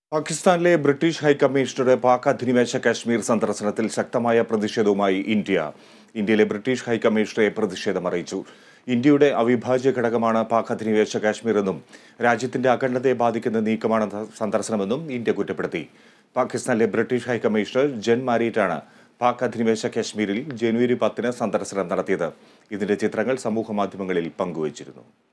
പാകിസ്ഥാനിലെ ബ്രിട്ടീഷ് ഹൈക്കമ്മീഷണറുടെ പാക് അധിനിവേശ കാശ്മീർ സന്ദർശനത്തിൽ ശക്തമായ പ്രതിഷേധവുമായി ഇന്ത്യയിലെ ബ്രിട്ടീഷ് ഹൈക്കമ്മീഷണറെ പ്രതിഷേധം അറിയിച്ചു. ഇന്ത്യയുടെ അവിഭാജ്യ ഘടകമാണ് പാക് അധിനിവേശ കാശ്മീർ എന്നും രാജ്യത്തിന്റെ അഖണ്ഡതയെ ബാധിക്കുന്ന നീക്കമാണ് സന്ദർശനമെന്നും ഇന്ത്യ കുറ്റപ്പെടുത്തി. പാകിസ്ഥാനിലെ ബ്രിട്ടീഷ് ഹൈക്കമ്മീഷണർ ജെൻ മാരിറ്റാണ് പാക് അധിനിവേശ കാശ്മീരിൽ ജനുവരി 10 സന്ദർശനം നടത്തിയത്. ഇതിന്റെ ചിത്രങ്ങൾ സമൂഹമാധ്യമങ്ങളിൽ പങ്കുവച്ചിരുന്നു.